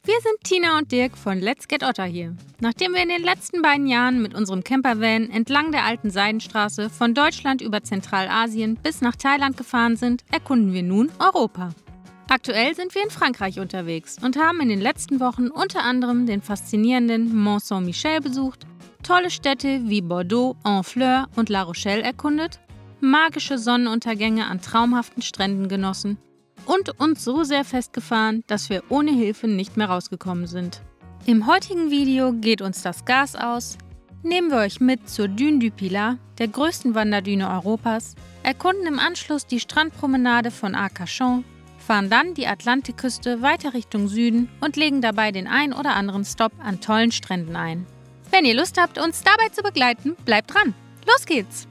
Wir sind Tina und Dirk von Let's Get Otter hier. Nachdem wir in den letzten beiden Jahren mit unserem Campervan entlang der alten Seidenstraße von Deutschland über Zentralasien bis nach Thailand gefahren sind, erkunden wir nun Europa. Aktuell sind wir in Frankreich unterwegs und haben in den letzten Wochen unter anderem den faszinierenden Mont Saint-Michel besucht, tolle Städte wie Bordeaux, Honfleur und La Rochelle erkundet, magische Sonnenuntergänge an traumhaften Stränden genossen und uns so sehr festgefahren, dass wir ohne Hilfe nicht mehr rausgekommen sind. Im heutigen Video geht uns das Gas aus, nehmen wir euch mit zur Dune du Pilat, der größten Wanderdüne Europas, erkunden im Anschluss die Strandpromenade von Arcachon, fahren dann die Atlantikküste weiter Richtung Süden und legen dabei den ein oder anderen Stopp an tollen Stränden ein. Wenn ihr Lust habt, uns dabei zu begleiten, bleibt dran. Los geht's!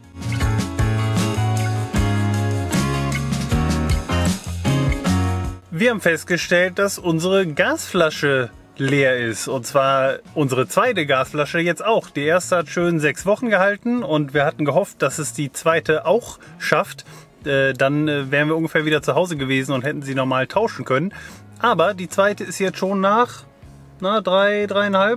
Wir haben festgestellt, dass unsere Gasflasche leer ist. Und zwar unsere zweite Gasflasche jetzt auch. Die erste hat schön 6 Wochen gehalten und wir hatten gehofft, dass es die zweite auch schafft. Dann wären wir ungefähr wieder zu Hause gewesen und hätten sie normal tauschen können. Aber die zweite ist jetzt schon nach 3,5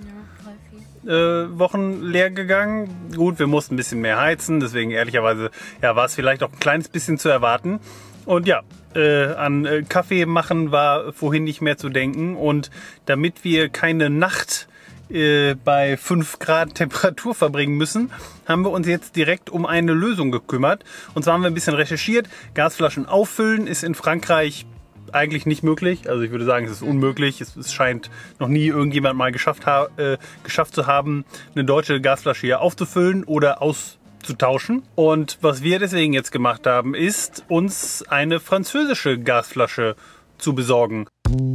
Wochen leer gegangen. Gut, wir mussten ein bisschen mehr heizen, deswegen ehrlicherweise war es vielleicht auch ein kleines bisschen zu erwarten. Und ja, an Kaffee machen war vorhin nicht mehr zu denken. Und damit wir keine Nacht bei 5 Grad Temperatur verbringen müssen, haben wir uns jetzt direkt um eine Lösung gekümmert. Und zwar haben wir ein bisschen recherchiert. Gasflaschen auffüllen ist in Frankreich eigentlich nicht möglich. Also ich würde sagen, es ist unmöglich. Es scheint noch nie irgendjemand mal geschafft zu haben, eine deutsche Gasflasche hier aufzufüllen oder auszutauschen. Und was wir deswegen jetzt gemacht haben, ist, uns eine französische Gasflasche zu besorgen.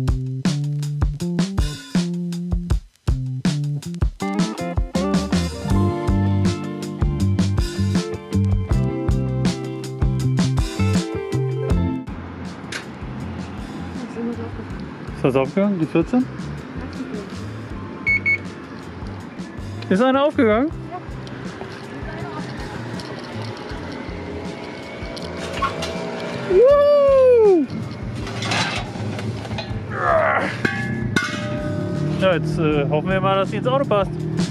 Ist das aufgegangen? Die 14? Ist eine aufgegangen? Ja, jetzt hoffen wir mal, dass sie ins Auto passt.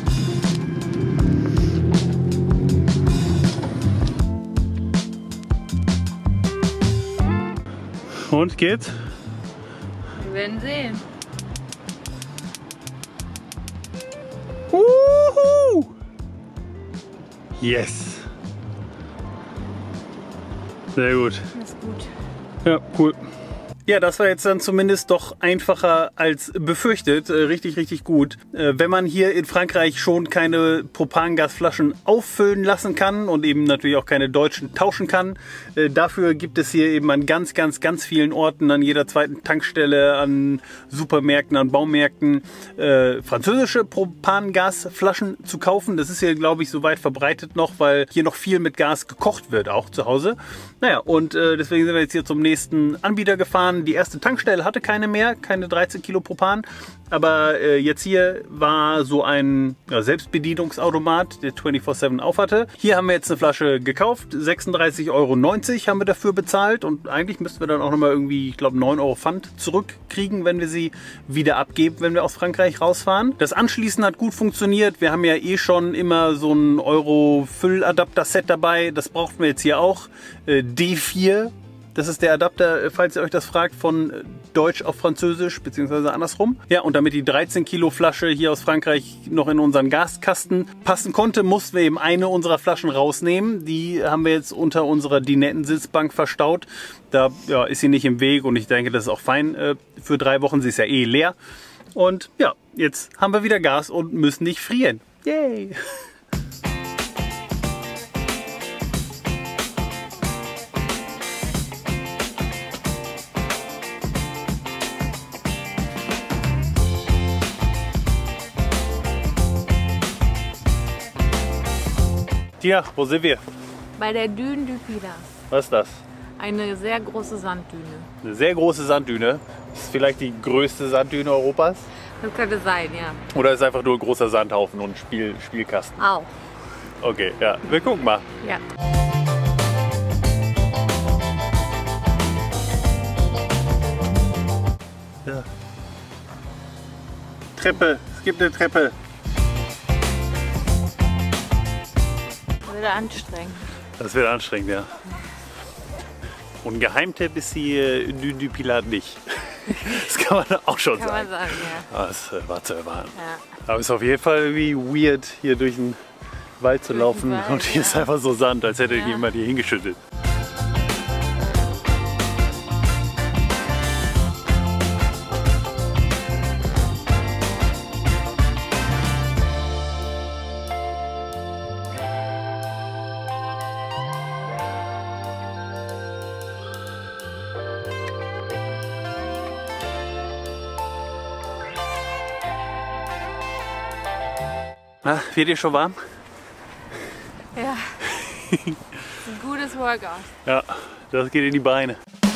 Und geht's? Wir werden sehen. Uhu! Yes! Sehr gut. Das ist gut. Ja, cool. Ja, das war jetzt dann zumindest doch einfacher als befürchtet. Richtig, richtig gut. Wenn man hier in Frankreich schon keine Propangasflaschen auffüllen lassen kann und eben natürlich auch keine deutschen tauschen kann, dafür gibt es hier eben an ganz, ganz, ganz vielen Orten, an jeder zweiten Tankstelle, an Supermärkten, an Baumärkten, französische Propangasflaschen zu kaufen. Das ist hier, glaube ich, so weit verbreitet noch, weil hier noch viel mit Gas gekocht wird, auch zu Hause. Naja, und deswegen sind wir jetzt hier zum nächsten Anbieter gefahren. Die erste Tankstelle hatte keine mehr, keine 13 Kilo Propan. Aber jetzt hier war so ein Selbstbedienungsautomat, der 24/7 auf hatte. Hier haben wir jetzt eine Flasche gekauft, 36,90 € haben wir dafür bezahlt. Und eigentlich müssten wir dann auch nochmal irgendwie, ich glaube, 9 € Pfand zurückkriegen, wenn wir sie wieder abgeben, wenn wir aus Frankreich rausfahren. Das Anschließen hat gut funktioniert. Wir haben ja eh schon immer so ein Euro-Fülladapter-Set dabei. Das brauchten wir jetzt hier auch. D4. Das ist der Adapter, falls ihr euch das fragt, von Deutsch auf Französisch, beziehungsweise andersrum. Ja, und damit die 13 Kilo Flasche hier aus Frankreich noch in unseren Gaskasten passen konnte, mussten wir eben eine unserer Flaschen rausnehmen. Die haben wir jetzt unter unserer Dinetten-Sitzbank verstaut. Da ist sie nicht im Weg und ich denke, das ist auch fein für 3 Wochen. Sie ist ja eh leer. Und ja, jetzt haben wir wieder Gas und müssen nicht frieren. Yay! Tja, wo sind wir? Bei der Dune du Pilat. Was ist das? Eine sehr große Sanddüne. Eine sehr große Sanddüne. Ist vielleicht die größte Sanddüne Europas? Das könnte sein, ja. Oder ist einfach nur ein großer Sandhaufen und Spielkasten? Auch. Okay, ja. Wir gucken mal. Ja. Ja. Treppe. Es gibt eine Treppe. Das wird anstrengend. Das wird anstrengend, ja. Und ein Geheimtipp ist die du Pilat nicht. Das kann man auch schon sagen. Kann man sagen, ja. Aber es war zu erwarten. Ja. Aber es ist auf jeden Fall irgendwie weird, hier durch den Wald zu laufen. Wald, Und hier ist einfach so Sand, als hätte Ja. jemand hier hingeschüttet. Na, wird dir schon warm? Ja. Das ist ein gutes Workout. Ja, das geht in die Beine.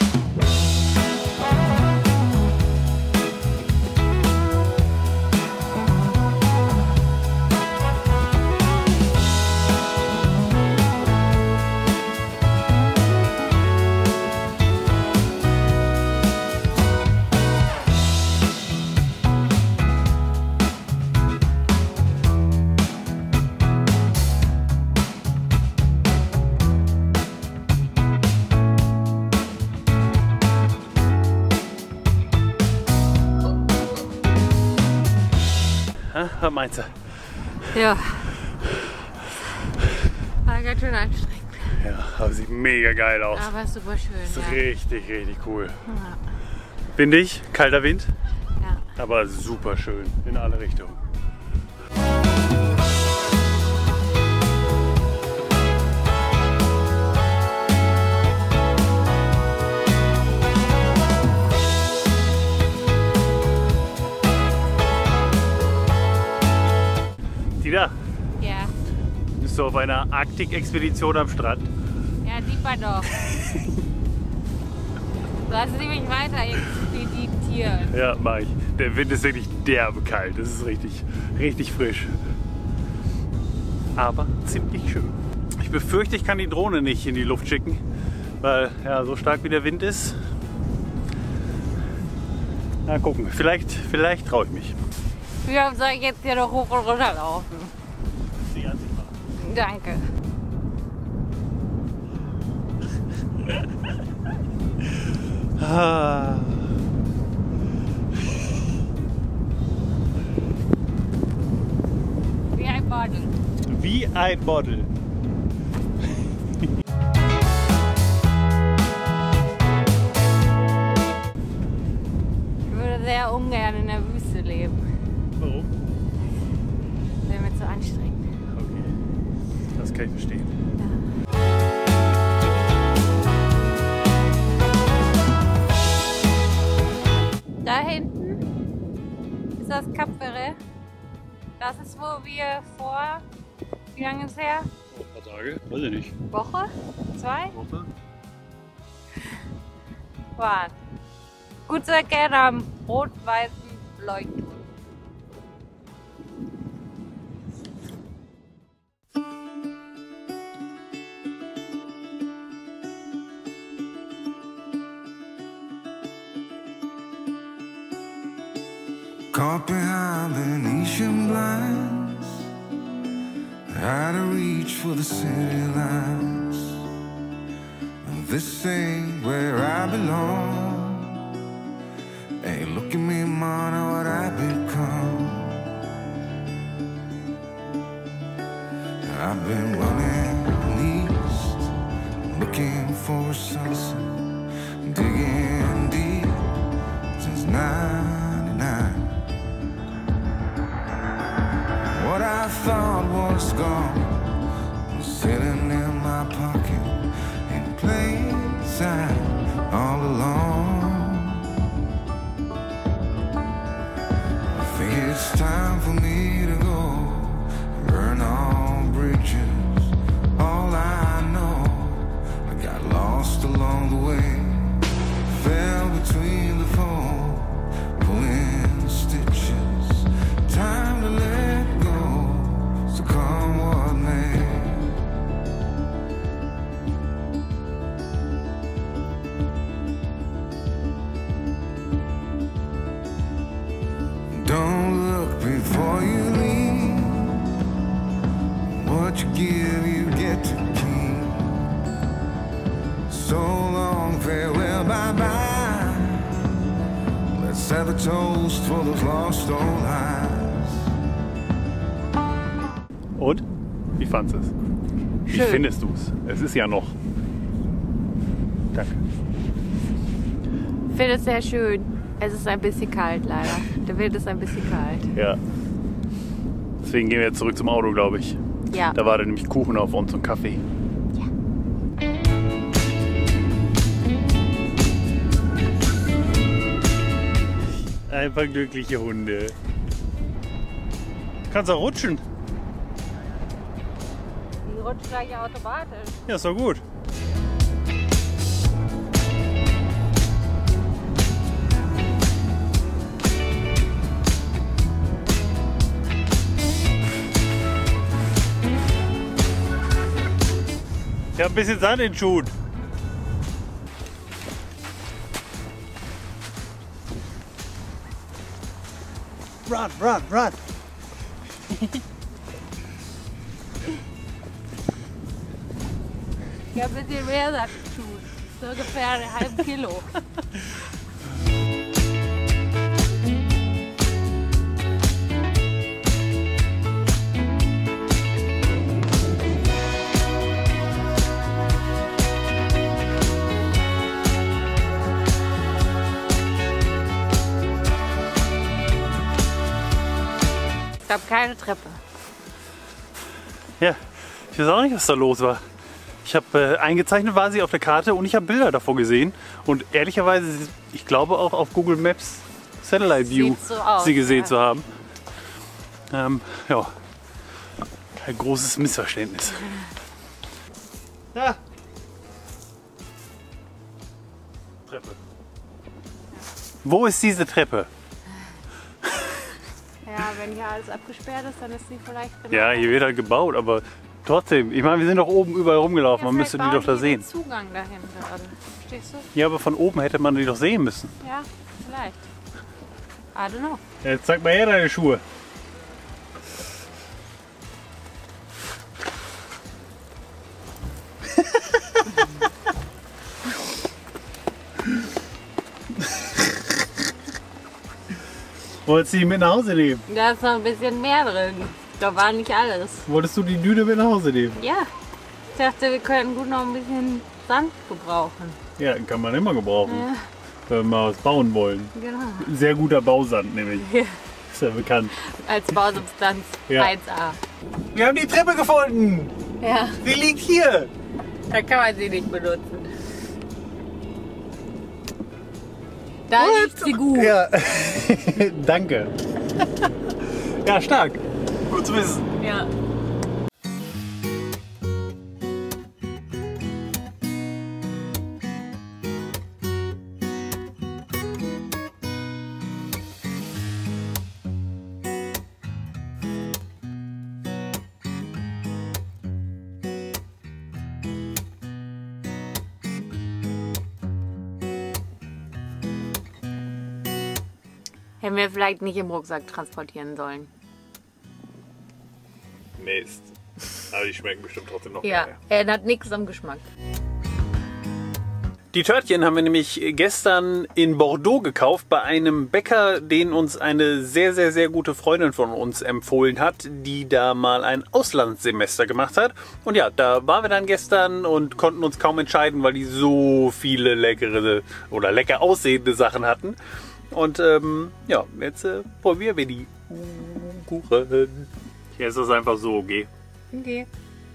Was meinst du? Ja. War ganz schön anstrengend. Ja, aber sieht mega geil aus. Aber super schön. Ist Ja. richtig, richtig cool. Ja. Windig, kalter Wind, Ja. aber super schön in alle Richtungen. Dieter, Ja. bist du auf einer Arktik-Expedition am Strand? Ja, sieht man doch. Lassen Sie mich weiter expeditieren. Ja, mach ich. Der Wind ist wirklich derbe kalt. Das ist richtig, richtig frisch. Aber ziemlich schön. Ich befürchte, ich kann die Drohne nicht in die Luft schicken, weil ja, so stark wie der Wind ist. Na gucken, vielleicht traue ich mich. Wie oft soll ich jetzt hier noch hoch und runter laufen? Sie an sich machen. Danke. Ah. Wie ein Model. Wie ein Model. Ich würde sehr ungern in der Wüste leben. Warum? Wäre mir zu anstrengend. Okay, das kann ich verstehen. Da hinten ist das Cap Ferret. Das ist, wo wir vor, wie lange ist es her? Ein paar Tage, weiß ich nicht. Woche? 2? Woche? Waren. Gut zu erkennen am rot-weißen Leuchtturm. Caught behind Venetian blinds, out of reach for the city lights. This ain't where I belong. Hey, look at me, man, what I've become. I've been running east, looking for a sunset, digging deep since '99. What I thought was gone was sitting in my pocket in plain sight all along. I think it's time for me to go, burn all bridges. All I know, I got lost along the way, fell between the foam, pulling stitches. Time to let go, so come what may. Don't look have a toast for those lost old eyes. Und? Wie fandest du es? Wie Schön. findest du es? Es ist ja noch. Danke. Ich finde es sehr schön. Es ist ein bisschen kalt, leider. Der Wind ist ein bisschen kalt. Ja. Deswegen gehen wir jetzt zurück zum Auto, glaube ich. Ja. Da wartet nämlich Kuchen auf uns und Kaffee. Einfach glückliche Hunde. Kannst auch rutschen. Die rutscht gleich automatisch. Ja, ist doch gut. Ich habe ein bisschen Sand in den Schuhen. Run, run, run. Ich habe ein bisschen mehr Sack zu tun. So ungefähr einen halben Kilo. Es gab keine Treppe. Ja, ich weiß auch nicht, was da los war. Ich habe eingezeichnet war sie auf der Karte und ich habe Bilder davor gesehen. Und ehrlicherweise, ich glaube auch auf Google Maps Satellite View Sieht so aus, sie gesehen ja. zu haben. Ja, kein großes Missverständnis. Ja. Treppe. Wo ist diese Treppe? Ja, wenn hier alles abgesperrt ist, dann ist sie vielleicht... Ja, hier wird halt gebaut, aber trotzdem, ich meine, wir sind doch oben überall rumgelaufen, man müsste die doch da sehen. Den Zugang dahin gerade. Verstehst du? Ja, aber von oben hätte man die doch sehen müssen. Ja, vielleicht. I don't know. Jetzt zeig mal her deine Schuhe. Wolltest du die mit nach Hause nehmen? Da ist noch ein bisschen mehr drin. Da war nicht alles. Wolltest du die Düne mit nach Hause nehmen? Ja. Ich dachte, wir könnten gut noch ein bisschen Sand gebrauchen. Ja, kann man immer gebrauchen, Ja, wenn wir mal was bauen wollen. genau. Sehr guter Bausand nämlich, Ja. ist ja bekannt. Als Bausubstanz Ja. 1A. Wir haben die Treppe gefunden! Ja, Sie liegt hier! da kann man sie nicht benutzen. Da liegt sie gut. Ja, danke. Ja, stark. Gut zu wissen. Ja. Hätten wir vielleicht nicht im Rucksack transportieren sollen. Mist. Aber die schmecken bestimmt trotzdem noch Ja, geil. er hat nichts am Geschmack. Die Törtchen haben wir nämlich gestern in Bordeaux gekauft bei einem Bäcker, den uns eine sehr, sehr, sehr gute Freundin von uns empfohlen hat, die da mal ein Auslandssemester gemacht hat. Und ja, da waren wir dann gestern und konnten uns kaum entscheiden, weil die so viele leckere oder lecker aussehende Sachen hatten. Und ja, jetzt probieren wir die Kuchen. Hier ist das einfach so, okay? Okay.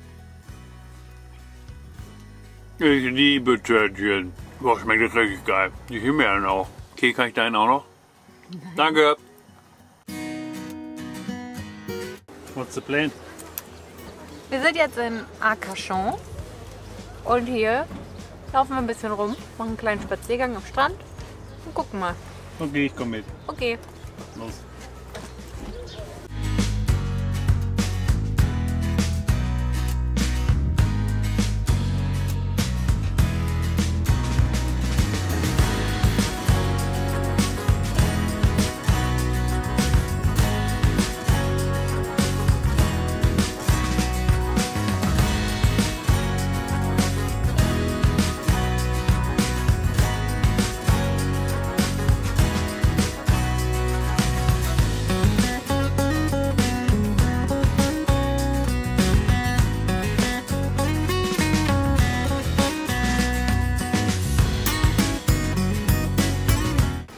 Ich liebe Törtchen. Boah, schmeckt das richtig geil. Ich nehme mir einen auch. Okay, kann ich deinen auch noch? Nein. Danke. What's the plan? Wir sind jetzt in Arcachon und hier laufen wir ein bisschen rum, machen einen kleinen Spaziergang am Strand und gucken mal. Okay, ich komme mit. Okay. Los.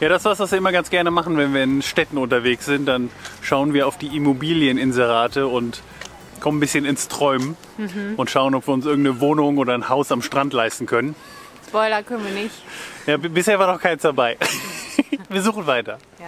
Ja, das ist was wir immer ganz gerne machen, wenn wir in Städten unterwegs sind. Dann schauen wir auf die Immobilieninserate und kommen ein bisschen ins Träumen und schauen, ob wir uns irgendeine Wohnung oder ein Haus am Strand leisten können. Spoiler können wir nicht. Ja, bisher war noch keins dabei. Wir suchen weiter. Ja.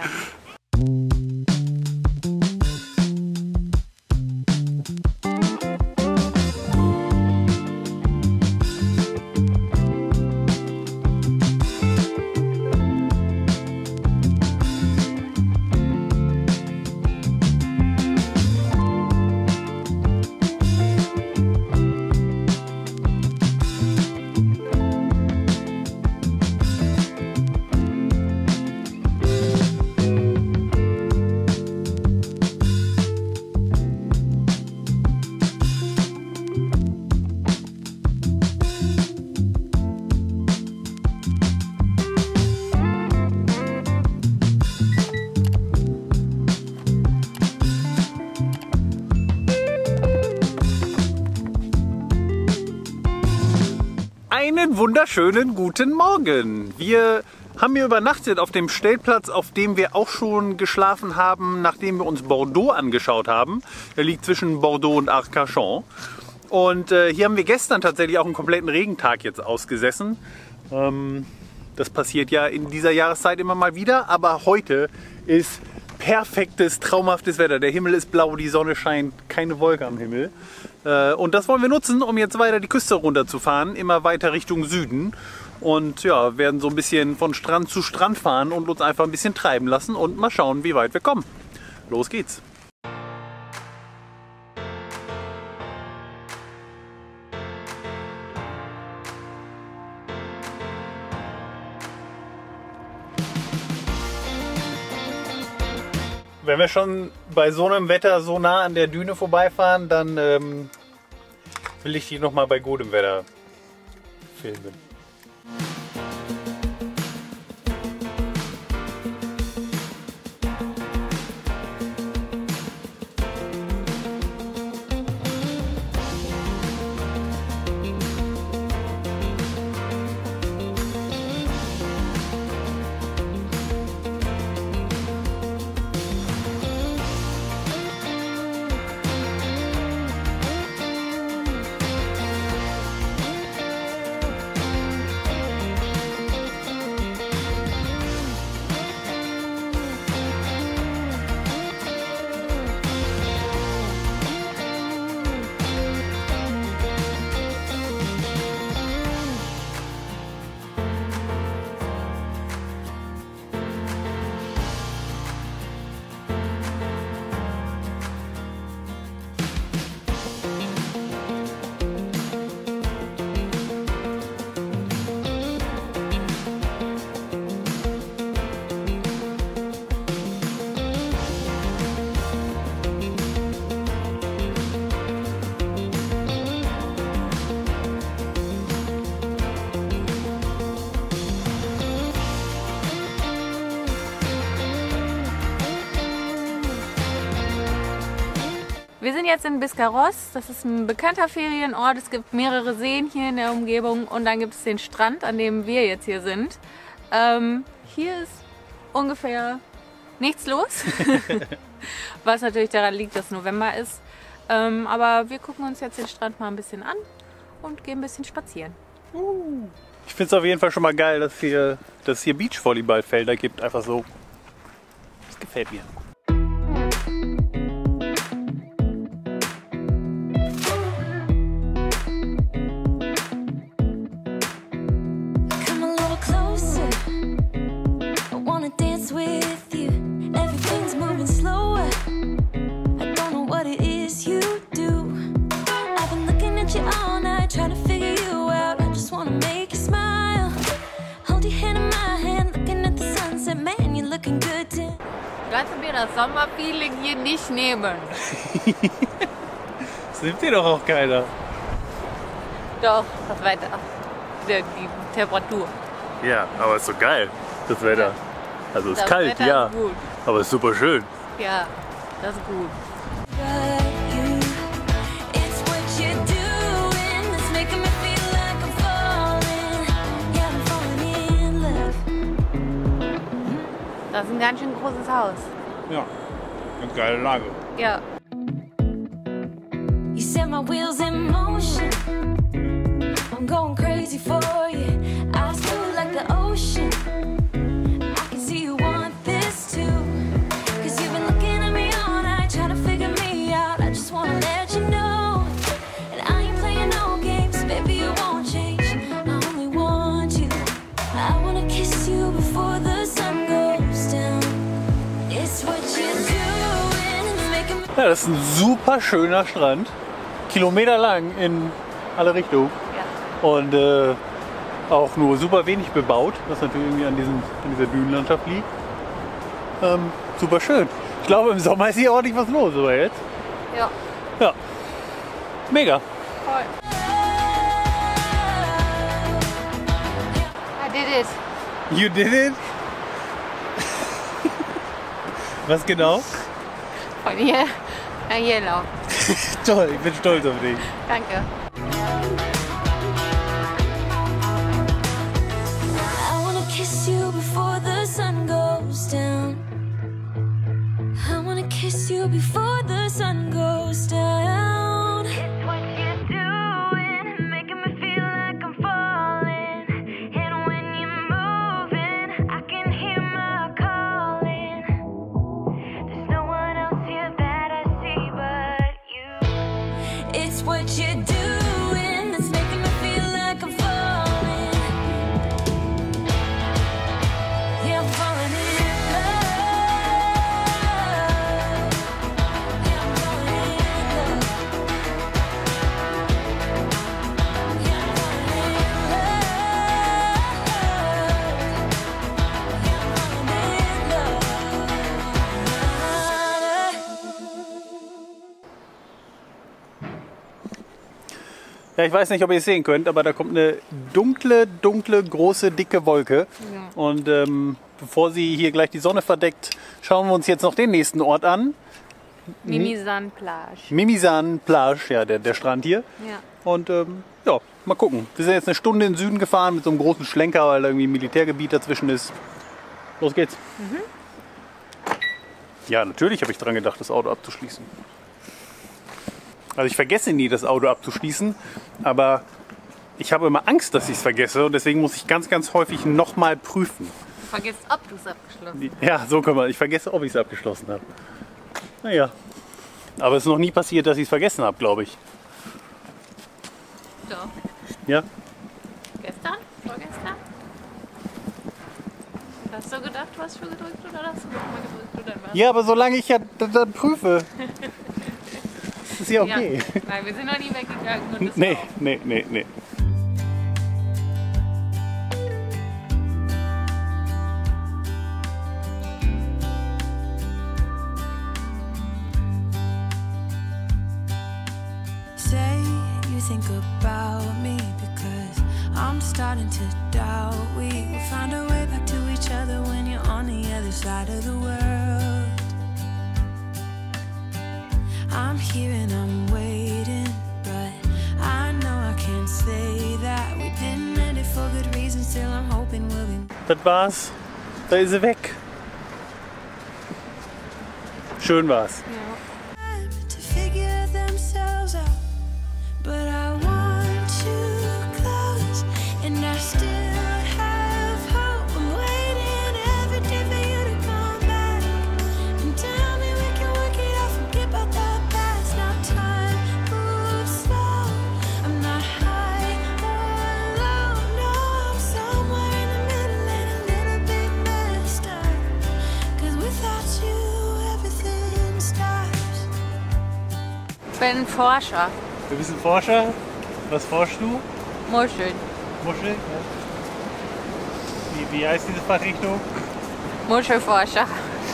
Einen wunderschönen guten Morgen. Wir haben hier übernachtet auf dem Stellplatz, auf dem wir auch schon geschlafen haben, nachdem wir uns Bordeaux angeschaut haben. Der liegt zwischen Bordeaux und Arcachon. Und hier haben wir gestern tatsächlich auch einen kompletten Regentag jetzt ausgesessen. Das passiert ja in dieser Jahreszeit immer mal wieder, aber heute ist perfektes, traumhaftes Wetter. Der Himmel ist blau, die Sonne scheint, keine Wolke am Himmel. Und das wollen wir nutzen, um jetzt weiter die Küste runterzufahren, immer weiter Richtung Süden. Und ja, werden so ein bisschen von Strand zu Strand fahren und uns einfach ein bisschen treiben lassen und mal schauen, wie weit wir kommen. Los geht's! Wenn wir schon bei so einem Wetter so nah an der Düne vorbeifahren, dann will ich die noch mal bei gutem Wetter filmen. Wir sind jetzt in Biscarrosse, das ist ein bekannter Ferienort. Es gibt mehrere Seen hier in der Umgebung und dann gibt es den Strand, an dem wir jetzt hier sind. Hier ist ungefähr nichts los, was natürlich daran liegt, dass November ist. Aber wir gucken uns jetzt den Strand mal ein bisschen an und gehen ein bisschen spazieren. Ich finde es auf jeden Fall schon mal geil, dass es hier Beachvolleyballfelder gibt, einfach so. Das gefällt mir. Kannst du mir das Sommerfeeling hier nicht nehmen? Das nimmt dir doch auch keiner. Doch, das Wetter. Die Temperatur. Ja, aber ist so geil, das Wetter. Ja. Also es ist Das kalt, Wetter ja. ist gut. Aber es ist super schön. Ja, das ist gut. Das ist ein ganz schön großes Haus. Ja, ganz geile Lage. Ja. You set my wheels in motion. I'm going crazy for you. Eyes blue like the ocean. I can see you want this too. Cause you've been looking at me all night, trying to figure me out. I just wanna let you know. And I ain't playing no games, baby, you won't change. I only want you. I wanna kiss you before the sun goes down. It's what you're doing. It's making me. Ja, das ist ein super schöner Strand. Kilometer lang in alle Richtungen. Ja. Und auch nur super wenig bebaut, was natürlich irgendwie an dieser Dünenlandschaft liegt. Super schön. Ich glaube, im Sommer ist hier ordentlich was los, aber jetzt. Ja. Ja. Mega. Voll. I did it. You did it? Was genau? Von hier nach hier laufen. Toll, ich bin stolz auf dich. Danke. I wanna kiss you before the sun goes down. I wanna kiss you before the sun goes down. It's what you're doing, making me feel like I'm falling. And when you're moving, I can hear my calling. There's no one else here that I see but you. It's what you're doing that's making me feel like I'm falling. Yeah, I'm falling in love. Yeah, I'm falling in love. Yeah, I'm falling in love. Yeah, I'm falling in love. Ja, ich weiß nicht, ob ihr es sehen könnt, aber da kommt eine dunkle, große, dicke Wolke. Ja. Und bevor sie hier gleich die Sonne verdeckt, schauen wir uns jetzt noch den nächsten Ort an. Mimisan Plage. Mimisan Plage, ja, der Strand hier. Ja. Und ja, mal gucken. Wir sind jetzt eine Stunde in den Süden gefahren mit so einem großen Schlenker, weil da irgendwie ein Militärgebiet dazwischen ist. Los geht's. Ja, natürlich habe ich dran gedacht, das Auto abzuschließen. Also ich vergesse nie, das Auto abzuschließen, aber ich habe immer Angst, dass ich es vergesse und deswegen muss ich ganz, ganz häufig nochmal prüfen. Du vergisst, ob du es abgeschlossen hast. Ja, so kann man. Ich vergesse, ob ich es abgeschlossen habe. Naja, aber es ist noch nie passiert, dass ich es vergessen habe, glaube ich. Doch. Ja? Gestern? Vorgestern? Hast du gedacht, du hast schon gedrückt oder hast du nochmal gedrückt oder was? Ja, aber solange ich ja dann prüfe, ist ja okay. Ja. Nein, wir sind noch nie weggegangen. Und das Nee, war auch- nee. Say you think about me because I'm starting to doubt we will find a way back to each other when you're on the other side of the world. I'm here and I'm waiting, but I know I can't say that we didn't end it for good reasons. Still I'm hoping we'll be. Das war's. Da ist sie weg. Schön war's. To figure themselves out, but I want you close, and I still have hope. I'm waiting every day for you to come back and tell me we can work it out, forget about the past. Now time moves slow. I'm not high or low, no, I'm somewhere in the middle and a little bit messed up. 'Cause without you, everything stops. Ich bin Forscher. Du bist ein Forscher. Was forschst du? Muscheln. Muscheln? Ja. Wie heißt diese Fachrichtung? Muschelforscher.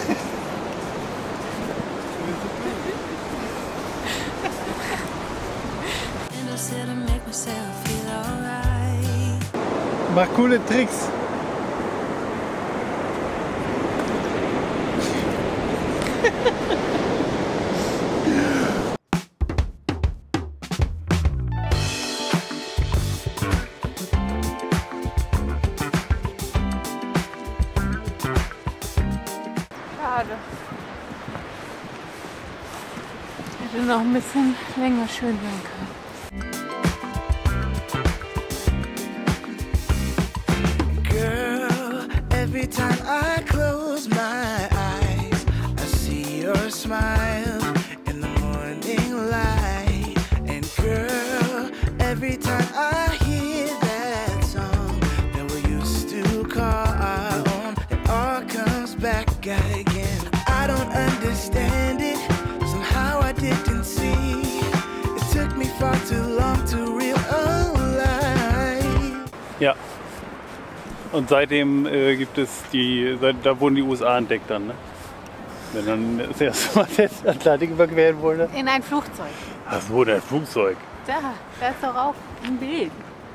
And I said to make myself feel alright. Mach coole Tricks. Hätte noch ein bisschen länger schön sein können. Girl, every time I close my eyes, I see your smile in the morning light. And girl, every time I hear that song that we used to call our own, it all comes back again. I don't understand it, somehow I didn't see. It took me far too long to realize. Ja. Und seitdem gibt es da wurden die USA entdeckt dann, ne? Wenn dann das erste Mal den Atlantik überqueren wollte. In ein Flugzeug. Ach so, der Flugzeug. Da ist doch auch ein Bild.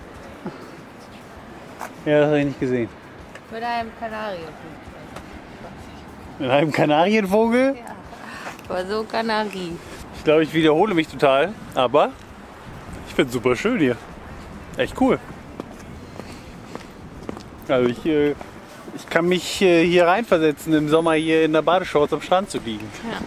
Ja, das habe ich nicht gesehen. Mit einem Kanarienflugzeug. Mit einem Kanarienvogel? Ja. Aber so Kanarie. Ich glaube, ich wiederhole mich total, aber ich finde es super schön hier. Echt cool. Also ich kann mich hier reinversetzen, im Sommer hier in der Badeshorts am Strand zu liegen. Ja.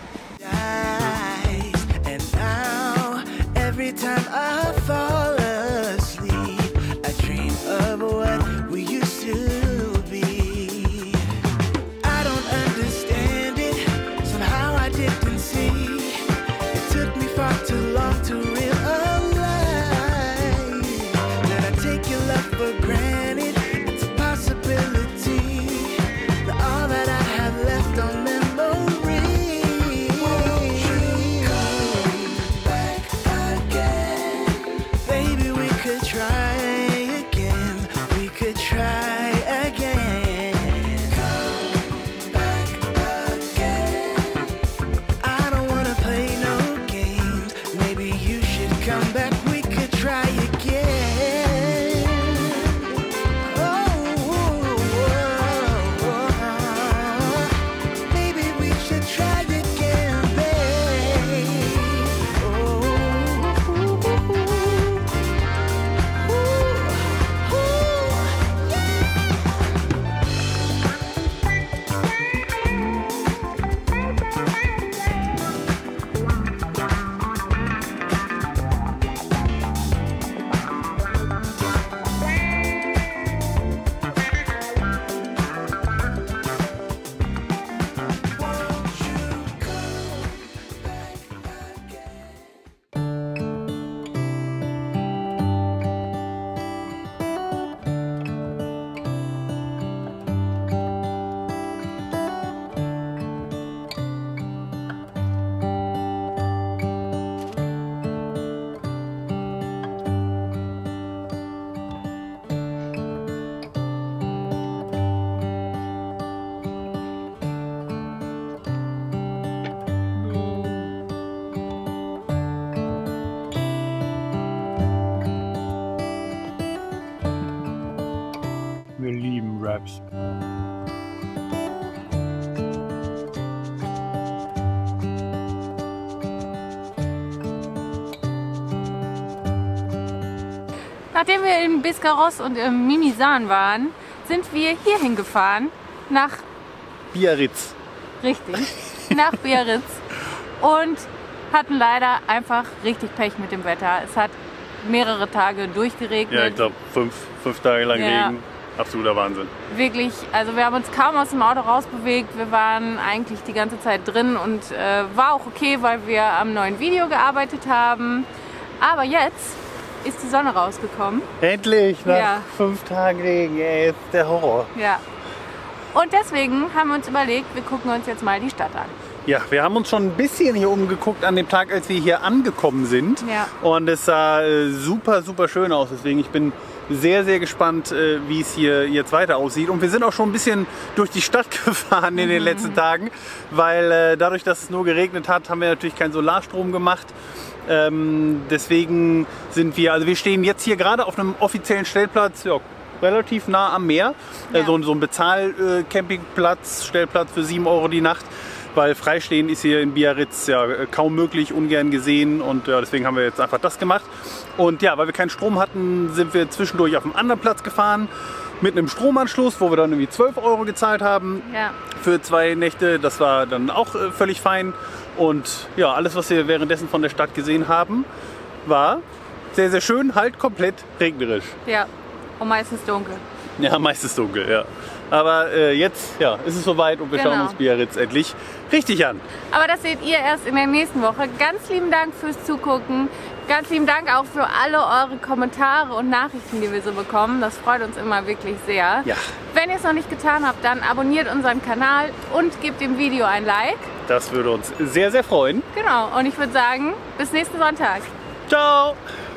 And now, every time I fall asleep, I dream of what we used to be. I don't understand it, somehow I didn't see. It took me far too long to realize that I take your love for granted. It's a possibility that all that I have left on memory. Won't you come back again? Baby, we could try again. We could try again. Come back again. I don't wanna play no games. Maybe you should come back. We could try again. Maybe we should try again, babe. Wir lieben Raps. Nachdem wir in Biscarrosse und im Mimisan waren, sind wir hierhin gefahren, nach Biarritz. nach Biarritz und hatten leider einfach richtig Pech mit dem Wetter. Es hat mehrere Tage durchgeregnet. Ja, ich glaube 5 Tage lang Ja. Regen. Absoluter Wahnsinn. Wirklich, also wir haben uns kaum aus dem Auto rausbewegt. Wir waren eigentlich die ganze Zeit drin und war auch okay, weil wir am neuen Video gearbeitet haben. Aber jetzt ist die Sonne rausgekommen. Endlich, nach Ja. 5 Tagen Regen, ey, ist der Horror. Ja. Und deswegen haben wir uns überlegt, wir gucken uns jetzt mal die Stadt an. Ja, wir haben uns schon ein bisschen hier umgeguckt an dem Tag, als wir hier angekommen sind. Ja. Und es sah super, super schön aus. Deswegen, ich bin sehr, sehr gespannt, wie es hier jetzt weiter aussieht. Und wir sind auch schon ein bisschen durch die Stadt gefahren in den letzten Tagen, weil dadurch, dass es nur geregnet hat, haben wir natürlich keinen Solarstrom gemacht. Deswegen sind wir stehen jetzt hier gerade auf einem offiziellen Stellplatz, ja, relativ nah am Meer. Ja. So ein Bezahl-Campingplatz, Stellplatz für 7 € die Nacht. Weil Freistehen ist hier in Biarritz ja kaum möglich, ungern gesehen und ja, deswegen haben wir jetzt einfach das gemacht. Und ja, weil wir keinen Strom hatten, sind wir zwischendurch auf einen anderen Platz gefahren. mit einem Stromanschluss, wo wir dann irgendwie 12 € gezahlt haben Ja. für 2 Nächte. Das war dann auch völlig fein. Und ja, alles, was wir währenddessen von der Stadt gesehen haben, war sehr, sehr schön, halt komplett regnerisch. Ja. Und meistens dunkel. Ja, meistens dunkel, ja. Aber jetzt ist es soweit und wir Genau. schauen uns Biarritz endlich richtig an. Aber das seht ihr erst in der nächsten Woche. Ganz lieben Dank fürs Zugucken. Ganz lieben Dank auch für alle eure Kommentare und Nachrichten, die wir so bekommen. Das freut uns immer wirklich sehr. Ja. Wenn ihr es noch nicht getan habt, dann abonniert unseren Kanal und gebt dem Video ein Like. Das würde uns sehr, sehr freuen. Genau. Und ich würde sagen, bis nächsten Sonntag. Ciao!